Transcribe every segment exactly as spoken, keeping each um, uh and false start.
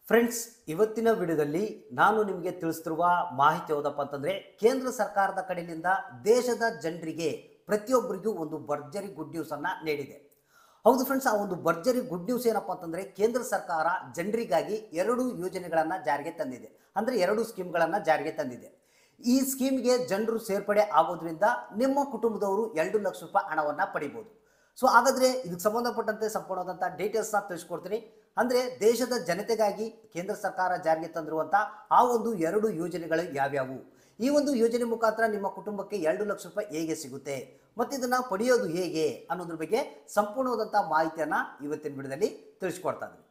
Friends, ಇವತ್ತಿನ ವಿಡಿಯೋದಲ್ಲಿ ನಾನು ನಿಮಗೆ ತಿಳಿಸ್ತಿರುವ ಮಾಹಿತಿ ಯಾವುದಪ್ಪ ಅಂತಂದ್ರೆ ಕೇಂದ್ರ ಸರ್ಕಾರದ ಕಡೆಯಿಂದ ದೇಶದ ಜನರಿಗೆ ಪ್ರತಿಯೊಬ್ಬರಿಗೂ ಒಂದು ಭರ್ಜರಿ ಗುಡ್ ನ್ಯೂಸ್ ಅನ್ನ ನೀಡಿದೆ. ಹೌದು ಫ್ರೆಂಡ್ಸ್, ಆ ಒಂದು ಭರ್ಜರಿ ಗುಡ್ ನ್ಯೂಸ್ ಏನಪ್ಪಾ ಅಂತಂದ್ರೆ ಕೇಂದ್ರ ಸರ್ಕಾರ ಜನರಿಗಾಗಿ ಎರಡು ಯೋಜನೆಗಳನ್ನ ಜಾರಿಗೆ ತಂದಿದೆ. ಅಂದ್ರೆ ಎರಡು ಸ್ಕೀಮ್ಗಳನ್ನ ಜಾರಿಗೆ ತಂದಿದೆ. ಈ ಸ್ಕೀಮ್ಗೆ ಜನರು ಸೇರ್ಪಡೆ ಆಗೋದ್ರಿಂದ ನಿಮ್ಮ ಕುಟುಂಬದವರು ಎರಡು ಲಕ್ಷ ರೂಪಾಯಿ ಹಣವನ್ನ ಪಡಿಬಹುದು. ಸೊ ಹಾಗಾದ್ರೆ ಇದಕ್ಕೆ ಸಂಬಂಧಪಟ್ಟಂತೆ ಸಂಪೂರ್ಣವಾದಂತಹ ಡೀಟೇಲ್ಸ್ ನ ತಿಳಿಸ್ಕೊಡ್ತೀನಿ. ಅಂದ್ರೆ ದೇಶದ ಜನತೆಗಾಗಿ ಕೇಂದ್ರ ಸರ್ಕಾರ ಜಾರಿಗೆ ತಂದಿರುವಂತ ಆ ಒಂದು ಎರಡು ಯೋಜನೆಗಳು ಯಾವ್ಯಾವು, ಈ ಒಂದು ಯೋಜನೆ ಮುಖಾಂತರ ನಿಮ್ಮ ಕುಟುಂಬಕ್ಕೆ ಎರಡು ಲಕ್ಷ ರೂಪಾಯಿ ಹೇಗೆ ಸಿಗುತ್ತೆ ಮತ್ತೆ ಇದನ್ನ ಪಡೆಯೋದು ಹೇಗೆ ಅನ್ನೋದ್ರ ಬಗ್ಗೆ ಸಂಪೂರ್ಣವಾದಂತಹ ಮಾಹಿತಿಯನ್ನ ಇವತ್ತಿನ ವಿಡಿಯೋದಲ್ಲಿ ತಿಳಿಸ್ಕೊಡ್ತಾ ಇದ್ದೀನಿ.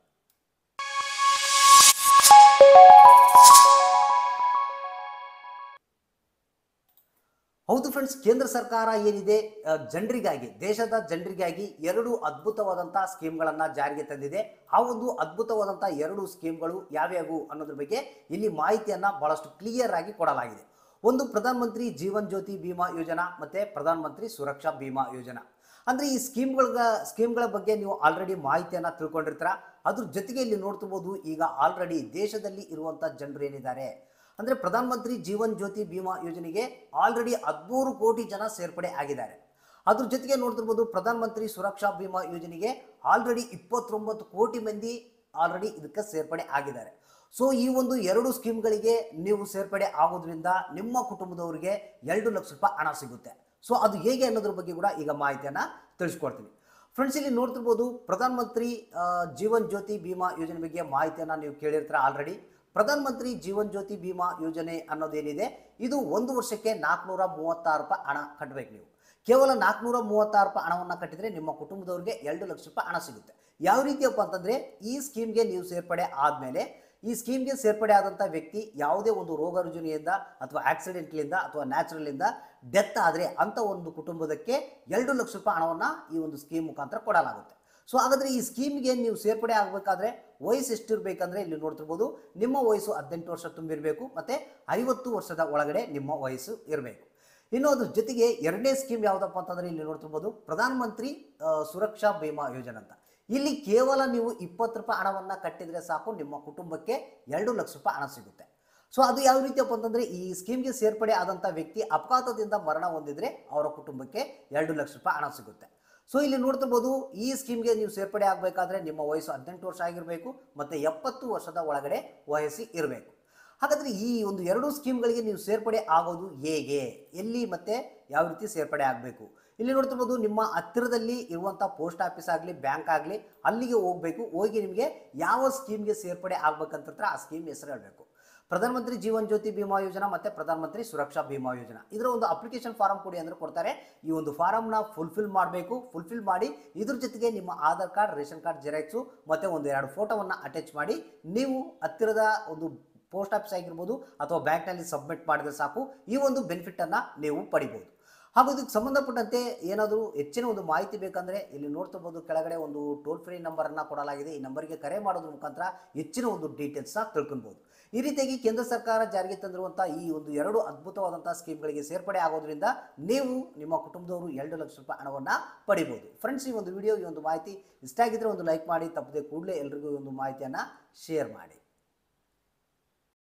ಹೌದು ಫ್ರೆಂಡ್ಸ್, ಕೇಂದ್ರ ಸರ್ಕಾರ ಏನಿದೆ ಜನರಿಗಾಗಿ, ದೇಶದ ಜನರಿಗಾಗಿ ಎರಡು ಅದ್ಭುತವಾದಂತಹ ಸ್ಕೀಮ್ಗಳನ್ನ ಜಾರಿಗೆ ತಂದಿದೆ. ಆ ಒಂದು ಅದ್ಭುತವಾದಂತಹ ಎರಡು ಸ್ಕೀಮ್ಗಳು ಯಾವ್ಯಾವು ಅನ್ನೋದ್ರ ಬಗ್ಗೆ ಇಲ್ಲಿ ಮಾಹಿತಿಯನ್ನ ಬಹಳಷ್ಟು ಕ್ಲಿಯರ್ ಆಗಿ ಕೊಡಲಾಗಿದೆ. ಒಂದು ಪ್ರಧಾನ ಮಂತ್ರಿ ಜೀವನ್ ಜ್ಯೋತಿ ಬಿಮಾ ಯೋಜನಾ ಮತ್ತೆ ಪ್ರಧಾನ ಮಂತ್ರಿ ಸುರಕ್ಷಾ ಬಿಮಾ ಯೋಜನಾ. ಅಂದ್ರೆ ಈ ಸ್ಕೀಮ್ಗಳ ಸ್ಕೀಮ್ಗಳ ಬಗ್ಗೆ ನೀವು ಆಲ್ರೆಡಿ ಮಾಹಿತಿಯನ್ನ ತಿಳ್ಕೊಂಡಿರ್ತೀರ. ಅದ್ರ ಜೊತೆಗೆ ಇಲ್ಲಿ ನೋಡ್ತಿರ್ಬೋದು, ಈಗ ಆಲ್ರೆಡಿ ದೇಶದಲ್ಲಿ ಇರುವಂತಹ ಜನರು ಏನಿದ್ದಾರೆ ಅಂದ್ರೆ ಪ್ರಧಾನ ಮಂತ್ರಿ ಜೀವನ್ ಜ್ಯೋತಿ ಬಿಮಾ ಯೋಜನೆಗೆ ಆಲ್ರೆಡಿ ಹದಿಮೂರು ಕೋಟಿ ಜನ ಸೇರ್ಪಡೆ ಆಗಿದ್ದಾರೆ. ಅದ್ರ ಜೊತೆಗೆ ನೋಡ್ತಿರ್ಬೋದು, ಪ್ರಧಾನ ಮಂತ್ರಿ ಸುರಕ್ಷಾ ಬಿಮಾ ಯೋಜನೆಗೆ ಆಲ್ರೆಡಿ ಇಪ್ಪತ್ತೊಂಬತ್ತು ಕೋಟಿ ಮಂದಿ ಆಲ್ರೆಡಿ ಇದಕ್ಕೆ ಸೇರ್ಪಡೆ ಆಗಿದ್ದಾರೆ. ಸೊ ಈ ಒಂದು ಎರಡು ಸ್ಕೀಮ್ಗಳಿಗೆ ನೀವು ಸೇರ್ಪಡೆ ಆಗೋದ್ರಿಂದ ನಿಮ್ಮ ಕುಟುಂಬದವರಿಗೆ ಎರಡು ಲಕ್ಷ ರೂಪಾಯಿ ಹಣ ಸಿಗುತ್ತೆ. ಸೊ ಅದು ಹೇಗೆ ಅನ್ನೋದ್ರ ಬಗ್ಗೆ ಕೂಡ ಈಗ ಮಾಹಿತಿಯನ್ನ ತಿಳಿಸ್ಕೊಡ್ತೀನಿ. ಫ್ರೆಂಡ್ಸ್, ಇಲ್ಲಿ ನೋಡ್ತಿರ್ಬೋದು, ಪ್ರಧಾನ ಮಂತ್ರಿ ಜೀವನ್ ಜ್ಯೋತಿ ಬಿಮಾ ಯೋಜನೆ ಬಗ್ಗೆ ಮಾಹಿತಿಯನ್ನ ನೀವು ಕೇಳಿರ್ತೀರ ಆಲ್ರೆಡಿ. ಪ್ರಧಾನ ಮಂತ್ರಿ ಜೀವನ್ ಜ್ಯೋತಿ ಬಿಮಾ ಯೋಜನೆ ಅನ್ನೋದೇನಿದೆ, ಇದು ಒಂದು ವರ್ಷಕ್ಕೆ ನಾಲ್ಕುನೂರ ಮೂವತ್ತಾರು ರೂಪಾಯಿ ಹಣ ಕಟ್ಟಬೇಕು. ನೀವು ಕೇವಲ ನಾಲ್ಕುನೂರ ಮೂವತ್ತಾರು ರೂಪಾಯಿ ಹಣವನ್ನು ಕಟ್ಟಿದ್ರೆ ನಿಮ್ಮ ಕುಟುಂಬದವರಿಗೆ ಎರಡು ಲಕ್ಷ ರೂಪಾಯಿ ಹಣ ಸಿಗುತ್ತೆ. ಯಾವ ರೀತಿಯಪ್ಪ ಅಂತಂದ್ರೆ, ಈ ಸ್ಕೀಮ್ಗೆ ನೀವು ಸೇರ್ಪಡೆ ಆದ್ಮೇಲೆ ಈ ಸ್ಕೀಮ್ಗೆ ಸೇರ್ಪಡೆ ಆದಂಥ ವ್ಯಕ್ತಿ ಯಾವುದೇ ಒಂದು ರೋಗ ರುಜಿನಿಯಿಂದ ಅಥವಾ ಆಕ್ಸಿಡೆಂಟ್ಲಿಂದ ಅಥವಾ ನ್ಯಾಚುರಲ್ ಇಂದ ಡೆತ್ ಆದರೆ ಅಂತ ಒಂದು ಕುಟುಂಬದಕ್ಕೆ ಎರಡು ಲಕ್ಷ ರೂಪಾಯಿ ಹಣವನ್ನು ಈ ಒಂದು ಸ್ಕೀಮ್ ಮುಖಾಂತರ ಕೊಡಲಾಗುತ್ತೆ. ಸೊ ಹಾಗಾದ್ರೆ ಈ ಸ್ಕೀಮ್ಗೆ ನೀವು ಸೇರ್ಪಡೆ ಆಗಬೇಕಾದ್ರೆ ವಯಸ್ಸು ಎಷ್ಟಿರ್ಬೇಕಂದ್ರೆ ಇಲ್ಲಿ ನೋಡ್ತಿರ್ಬೋದು, ನಿಮ್ಮ ವಯಸ್ಸು ಹದಿನೆಂಟು ವರ್ಷ ತುಂಬಿರಬೇಕು ಮತ್ತೆ ಐವತ್ತು ವರ್ಷದ ಒಳಗಡೆ ನಿಮ್ಮ ವಯಸ್ಸು ಇರಬೇಕು. ಇನ್ನು ಅದ್ರ ಜೊತೆಗೆ ಎರಡನೇ ಸ್ಕೀಮ್ ಯಾವುದಪ್ಪ ಅಂತಂದ್ರೆ ಇಲ್ಲಿ ನೋಡ್ತಿರ್ಬೋದು, ಪ್ರಧಾನ ಮಂತ್ರಿ ಸುರಕ್ಷಾ ಬಿಮಾ ಯೋಜನೆ ಅಂತ. ಇಲ್ಲಿ ಕೇವಲ ನೀವು ಇಪ್ಪತ್ತು ರೂಪಾಯಿ ಹಣವನ್ನ ಕಟ್ಟಿದ್ರೆ ಸಾಕು, ನಿಮ್ಮ ಕುಟುಂಬಕ್ಕೆ ಎರಡು ಲಕ್ಷ ರೂಪಾಯಿ ಹಣ ಸಿಗುತ್ತೆ. ಸೊ ಅದು ಯಾವ ರೀತಿಯಪ್ಪ ಅಂತಂದ್ರೆ, ಈ ಸ್ಕೀಮ್ಗೆ ಸೇರ್ಪಡೆ ಆದಂತ ವ್ಯಕ್ತಿ ಅಪಘಾತದಿಂದ ಮರಣ ಹೊಂದಿದ್ರೆ ಅವರ ಕುಟುಂಬಕ್ಕೆ ಎರಡು ಲಕ್ಷ ರೂಪಾಯಿ ಹಣ ಸಿಗುತ್ತೆ. ಸೊ ಇಲ್ಲಿ ನೋಡ್ತಿರ್ಬೋದು, ಈ ಸ್ಕೀಮ್ಗೆ ನೀವು ಸೇರ್ಪಡೆ ಆಗಬೇಕಾದ್ರೆ ನಿಮ್ಮ ವಯಸ್ಸು ಹದಿನೆಂಟು ವರ್ಷ ಆಗಿರಬೇಕು ಮತ್ತೆ ಎಪ್ಪತ್ತು ವರ್ಷದ ಒಳಗಡೆ ವಯಸ್ಸು ಇರಬೇಕು. ಹಾಗಾದ್ರೆ ಈ ಒಂದು ಎರಡು ಸ್ಕೀಮ್ಗಳಿಗೆ ನೀವು ಸೇರ್ಪಡೆ ಆಗೋದು ಹೇಗೆ, ಎಲ್ಲಿ ಮತ್ತೆ ಯಾವ ರೀತಿ ಸೇರ್ಪಡೆ ಆಗಬೇಕು, ಇಲ್ಲಿ ನೋಡ್ತಿರ್ಬೋದು, ನಿಮ್ಮ ಹತ್ತಿರದಲ್ಲಿ ಇರುವಂಥ ಪೋಸ್ಟ್ ಆಫೀಸ್ ಆಗಲಿ ಬ್ಯಾಂಕ್ ಆಗಲಿ ಅಲ್ಲಿಗೆ ಹೋಗಬೇಕು. ಹೋಗಿ ನಿಮಗೆ ಯಾವ ಸ್ಕೀಮ್ಗೆ ಸೇರ್ಪಡೆ ಆಗ್ಬೇಕಂತ ಆ ಸ್ಕೀಮ್ ಹೆಸರು ಹೇಳಬೇಕು. ಪ್ರಧಾನ ಮಂತ್ರಿ ಜೀವನ್ ಜ್ಯೋತಿ ಬಿಮಾ ಯೋಜನಾ ಮತ್ತೆ ಪ್ರಧಾನ ಮಂತ್ರಿ ಸುರಕ್ಷಾ ಬಿಮಾ ಯೋಜನಾ, ಇದರ ಒಂದು ಅಪ್ಲಿಕೇಶನ್ ಫಾರಂ ಕೊಡಿ ಅಂದ್ರೆ ಕೊಡ್ತಾರೆ. ಈ ಒಂದು ಫಾರಮ್ನ ಫುಲ್ಫಿಲ್ ಮಾಡಬೇಕು. ಫುಲ್ಫಿಲ್ ಮಾಡಿ ಇದ್ರ ಜೊತೆಗೆ ನಿಮ್ಮ Aadhaar card, ration card xerox ಮತ್ತೆ ಒಂದು ಎರಡು ಫೋಟೋವನ್ನು ಅಟ್ಯಾಚ್ ಮಾಡಿ ನೀವು ಹತ್ತಿರದ ಒಂದು ಪೋಸ್ಟ್ ಆಫೀಸ್ ಆಗಿರ್ಬೋದು ಅಥವಾ ಬ್ಯಾಂಕ್ನಲ್ಲಿ ಸಬ್ಮಿಟ್ ಮಾಡಿದ್ರೆ ಸಾಕು, ಈ ಒಂದು ಬೆನಿಫಿಟ್ ಅನ್ನ ನೀವು ಪಡಿಬಹುದು. ಹಾಗೂ ಇದಕ್ಕೆ ಸಂಬಂಧಪಟ್ಟಂತೆ ಏನಾದರೂ ಹೆಚ್ಚಿನ ಒಂದು ಮಾಹಿತಿ ಬೇಕಂದ್ರೆ ಇಲ್ಲಿ ನೋಡ್ತಿರ್ಬೋದು, ಕೆಳಗಡೆ ಒಂದು ಟೋಲ್ ಫ್ರೀ ನಂಬರ್ ಅನ್ನ ಕೊಡಲಾಗಿದೆ. ಈ ನಂಬರ್ಗೆ ಕರೆ ಮಾಡೋದ್ರ ಮುಖಾಂತರ ಹೆಚ್ಚಿನ ಒಂದು ಡೀಟೇಲ್ಸ್ ನ ತಿಳ್ಕೊಬಹುದು. ಈ ರೀತಿಯಾಗಿ ಕೇಂದ್ರ ಸರ್ಕಾರ ಜಾರಿಗೆ ತಂದಿರುವಂತಹ ಈ ಒಂದು ಎರಡು ಅದ್ಭುತವಾದಂತಹ ಸ್ಕೀಮ್ಗಳಿಗೆ ಸೇರ್ಪಡೆ ಆಗೋದ್ರಿಂದ ನೀವು ನಿಮ್ಮ ಕುಟುಂಬದವರು ಎರಡು ಲಕ್ಷ ರೂಪಾಯಿ ಹಣವನ್ನ ಪಡಿಬಹುದು. ಫ್ರೆಂಡ್ಸ್, ಈ ಒಂದು ವಿಡಿಯೋ, ಈ ಒಂದು ಮಾಹಿತಿ ಇಷ್ಟ ಆಗಿದ್ರೆ ಒಂದು ಲೈಕ್ ಮಾಡಿ, ತಪ್ಪದೆ ಕೂಡಲೇ ಎಲ್ರಿಗೂ ಈ ಒಂದು ಮಾಹಿತಿಯನ್ನ ಶೇರ್ ಮಾಡಿ.